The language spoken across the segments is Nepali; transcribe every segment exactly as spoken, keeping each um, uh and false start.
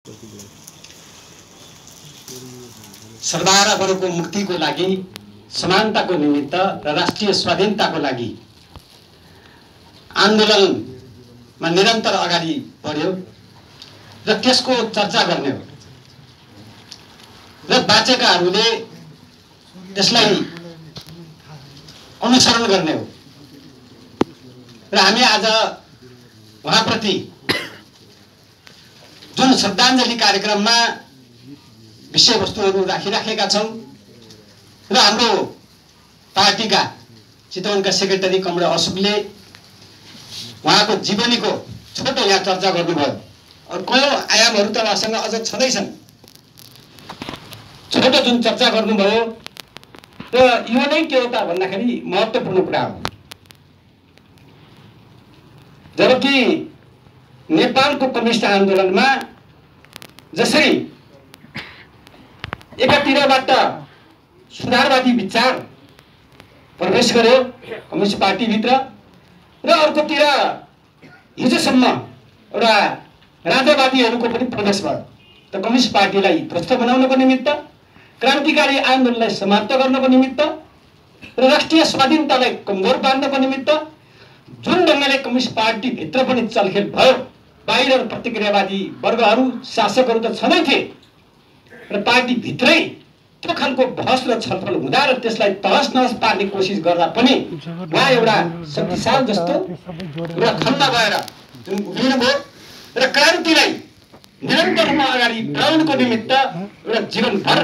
सर्वहाराहरूको मुक्तिको लागि, समानताको निमित्त र राष्ट्रिय स्वाधीनताको लागि आन्दोलनमा निरन्तर अगाडि बढ्यो र त्यसको चर्चा गर्ने हो र बाँचेकाहरूले त्यसलाई अनुसरण गर्ने हो र हामी आज उहाँप्रति जुन श्रद्धाञ्जली कार्यक्रममा विषयवस्तुहरू राखिराखेका छौँ र हाम्रो पार्टीका चितवनका सेक्रेटरी कमरेड अशोकले उहाँको जीवनीको छोटो यहाँ चर्चा गर्नुभयो। अरू कयौँ आयामहरू त उहाँसँग अझ छँदैछन्। छोटो जुन चर्चा गर्नुभयो र यो नै के हो त भन्दाखेरि महत्त्वपूर्ण कुरा हो। जबकि नेपालको कम्युनिस्ट आन्दोलनमा जसरी एकातिरबाट सुधारवादी विचार प्रवेश गर्यो कम्युनिस्ट पार्टीभित्र र अर्कोतिर हिजोसम्म एउटा राजावादीहरूको पनि प्रवेश भयो। त कम्युनिस्ट पार्टीलाई ध्वस्त बनाउनको निमित्त, क्रान्तिकारी आन्दोलनलाई समाप्त गर्नको निमित्त र राष्ट्रिय स्वाधीनतालाई कमजोर पार्नको निमित्त जुन ढङ्गले कम्युनिस्ट पार्टीभित्र पनि चलखेल भयो, बाहिर प्रतिक्रियावादी वर्गहरू शासकहरू त छँदै थिए र पार्टीभित्रै त्यो खालको बहस र छलफल हुँदा र त्यसलाई तहस नहस पार्ने कोसिस गर्दा पनि उहाँ एउटा शक्तिशाली जस्तो र खण्ड भएर जुन उभिनुभयो र क्रान्तिलाई निरन्तर रूपमा अगाडि बढाउनको निमित्त एउटा जीवनभर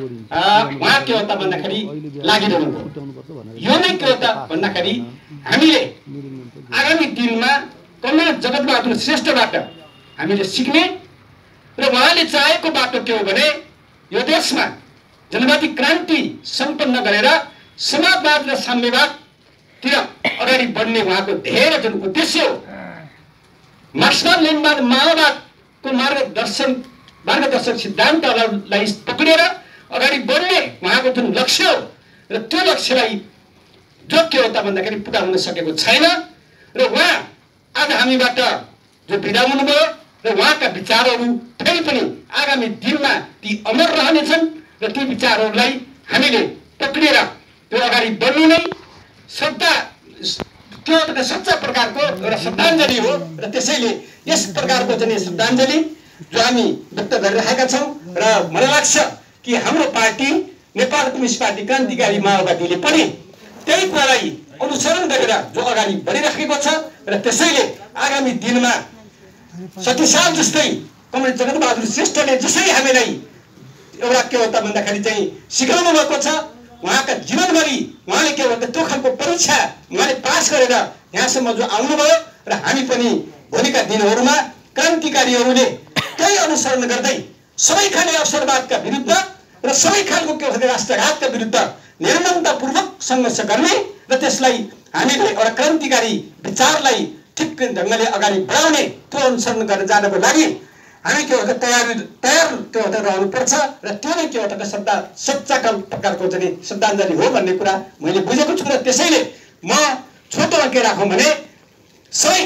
उहाँ के हो त भन्दाखेरि लागिरहनु भयो। यो नै के हो त भन्दाखेरि हामीले आगामी दिनमा कमरेड जगतबहादुर श्रेष्ठबाट हामीले सिक्ने र उहाँले चाहेको बाटो के हो भने यो देशमा जनवादी क्रान्ति सम्पन्न गरेर समाजवाद र साम्यवादतिर अगाडि बढ्ने उहाँको धेरै जुन उद्देश्य हो, मार्क्सवाद लेनिनवाद माओवादको मार्गदर्शन मार्गदर्शक सिद्धान्तलाई पक्रेर अगाडि बढ्ने उहाँको जुन लक्ष्य हो र त्यो लक्ष्यलाई जो के हो त भन्दाखेरि पुरा हुन सकेको छैन र उहाँ आज हामीबाट जो बिदा हुनुभयो र उहाँका विचारहरू फेरि पनि आगामी दिनमा ती अमर रहनेछन् र ती विचारहरूलाई हामीले पक्रिएर त्यो अगाडि बढ्नु नै श्रद्धा त्यो एउटा सच्चा प्रकारको एउटा श्रद्धाञ्जली हो र त्यसैले यस प्रकारको चाहिँ श्रद्धाञ्जली जो हामी व्यक्त गरिरहेका छौँ र मलाई लाग्छ कि हाम्रो पार्टी नेपाल कम्युनिस्ट पार्टी क्रान्तिकारी माओवादीले पनि त्यही कुरालाई अनुसरण गरेर जो अगाडि बढिराखेको छ र त्यसैले आगामी दिनमा शक्तिशाल जस्तै कमरेड जगतबहादुर श्रेष्ठले जसरी हामीलाई एउटा के हो त भन्दाखेरि चाहिँ सिकाउनु भएको छ, उहाँका जीवनभरि उहाँले के हो त त्यो खालको परीक्षा उहाँले पास गरेर यहाँसम्म जो आउनुभयो र हामी पनि भोलिका दिनहरूमा क्रान्तिकारीहरूले त्यही अनुसरण गर्दै सबै खाले अवसरवादका विरुद्ध र सबै खालको के हो राष्ट्रघातका विरुद्ध निर्ममतापूर्वक सङ्घर्ष गर्ने र त्यसलाई हामीले एउटा क्रान्तिकारी विचारलाई ठिक ढङ्गले अगाडि बढाउने त्यो अनुसरण गरेर जानको लागि हामी के हो त तयार तयार के हो त रहनुपर्छ र त्यो नै के हो त श्रद्धा सच्चा प्रकारको चाहिँ श्रद्धाञ्जली हो भन्ने कुरा मैले बुझेको छु र त्यसैले म छोटो के राखौँ भने सबै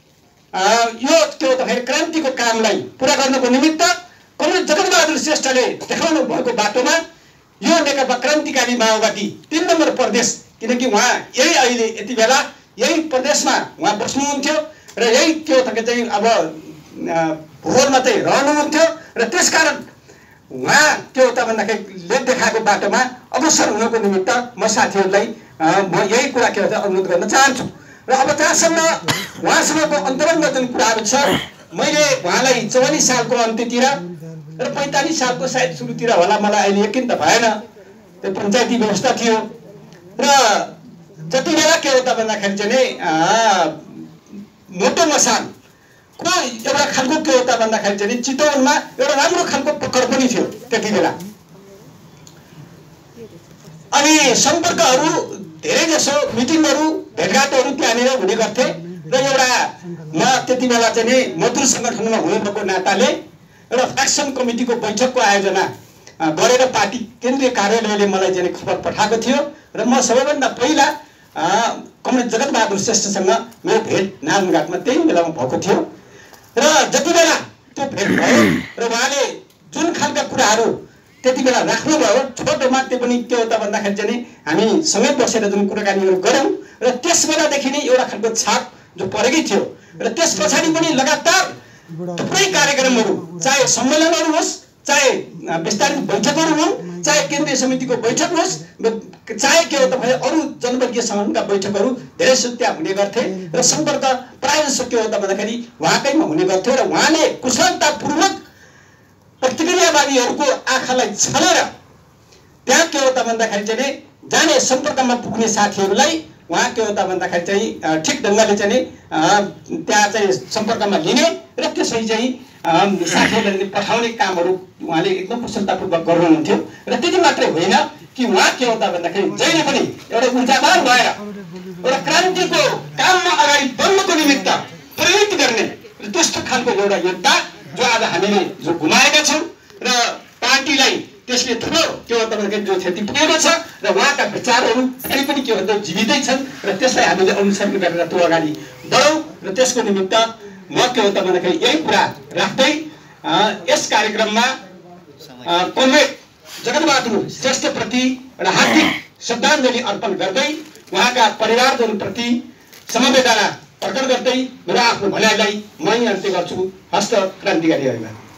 यो के हो त क्रान्तिको कामलाई पुरा गर्नको निमित्त कमरेड जगतबहादुर श्रेष्ठले देखाउनु भएको बाटोमा यो नेकपा क्रान्तिकारी माओवादी तीन नम्बर प्रदेश, किनकि उहाँ यही अहिले यति बेला यही प्रदेशमा उहाँ बस्नुहुन्थ्यो र यही के हो त चाहिँ अब भोरमा चाहिँ रहनुहुन्थ्यो र त्यसकारण उहाँ के हो त भन्दाखेरि लेख देखाएको बाटोमा अग्रसर हुनको निमित्त म साथीहरूलाई म यही कुरा के हो त अनुरोध गर्न चाहन्छु र अब जहाँसम्म उहाँसँगको अन्तरङ्ग जुन कुराहरू छ, मैले उहाँलाई चौवालिस सालको अन्त्यतिर र पैँतालिस सालको सायद सुरुतिर होला, मलाई अहिले यकिन त भएन, त्यो पञ्चायती व्यवस्था थियो र जति बेला के हो त भन्दाखेरि चाहिँ मोटो मसानको एउटा खालको के हो त भन्दाखेरि चाहिँ चितवनमा एउटा राम्रो खालको पकड पनि थियो त्यति बेला। अनि सम्पर्कहरू धेरै जसो मिटिङहरू भेटघाटहरू त्यहाँनिर हुने गर्थे र एउटा म त्यति बेला चाहिँ मजदुर सङ्गठनमा हुनुभएको नाताले एउटा फ्याक्सन कमिटीको बैठकको आयोजना गरेर पार्टी केन्द्रीय कार्यालयले मलाई चाहिँ खबर पठाएको थियो र म सबैभन्दा पहिला कमरेड जगतबहादुर श्रेष्ठसँग मेरो भेट नारायणघाटमा त्यही बेलामा भएको थियो र जति बेला त्यो भेट भयो र उहाँले जुन खालका कुराहरू त्यति बेला राख्नुभयो छोटोमा त्यो पनि के हो त भन्दाखेरि चाहिँ हामी सँगै बसेर जुन कुराकानीहरू गऱ्यौँ र त्यस बेलादेखि नै एउटा खालको छाप जो परेकै थियो र त्यस पछाडि पनि लगातार थुप्रै कार्यक्रमहरू चाहे सम्मेलनहरू होस् चाहे विस्तारित बैठकहरू हुन् चाहे केन्द्रीय समितिको बैठक होस् चाहे के हो त भने अरू जनवर्गीय सङ्गठनका बैठकहरू धेरै त्यहाँ हुने गर्थे र सम्पर्क प्रायः जसो के हो त भन्दाखेरि उहाँकैमा हुने गर्थ्यो र उहाँले कुशलतापूर्वक प्रतिक्रियावादीहरूको आँखालाई छलेर त्यहाँ के हो त भन्दाखेरि चाहिँ जाने सम्पर्कमा पुग्ने साथीहरूलाई उहाँ के हो त भन्दाखेरि चाहिँ ठिक ढङ्गले चाहिँ त्यहाँ चाहिँ सम्पर्कमा लिने र त्यसै चाहिँ साथीहरूलाई पठाउने कामहरू उहाँले एकदम कुशलतापूर्वक गर्नुहुन्थ्यो र त्यति मात्रै होइन कि उहाँ के हो त भन्दाखेरि जहिले पनि एउटा ऊर्जावान भएर एउटा क्रान्तिको काममा अगाडि बढ्नको निमित्त प्रेरित गर्ने र त्यस्तो खालको एउटा योद्धा जो आज हामीले जो गुमाएका छौँ र पार्टीलाई त्यसले ठुलो के हो त भन्दाखेरि जो क्षति पुगेको छ र उहाँका विचारहरू फेरि पनि के भन्छ जीवितै छन् र त्यसलाई हामीले अनुसरण गरेर त्यो अगाडि बढौँ र त्यसको निमित्त म के हो त भन्दाखेरि यही कुरा राख्दै यस कार्यक्रममा कमरेड जगतबहादुर श्रेष्ठप्रति एउटा हार्दिक श्रद्धाञ्जली अर्पण गर्दै उहाँका परिवारजनप्रति समवेदना प्रकट गर्दै मेरो आफ्नो भनाइलाई मै अन्त्य गर्छु। हस्त क्रान्तिकारी अभिवादन।